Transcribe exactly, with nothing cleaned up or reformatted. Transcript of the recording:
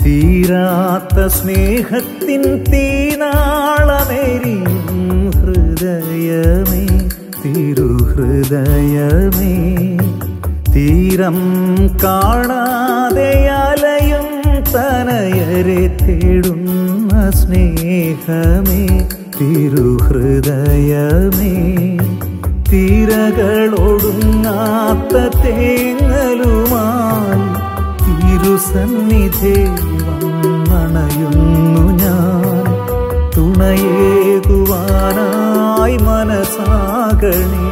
തീരാത്ത സ്നേഹത്തിൻ തീനാളമേരിയും ഹൃദയമേ തിരുഹൃദയമേ തീരം കാണാതെ അലയും തനയരെ തേടുന്ന സ്നേഹമേ തിരുഹൃദയമേ തിരകളൊടുങ്ങാത്ത തേങ്ങലുമായി തിരുസന്നിധി വന്നണയുന്നു ഞാൻ തുണയേകുവാനായി മനസ്സാകണേ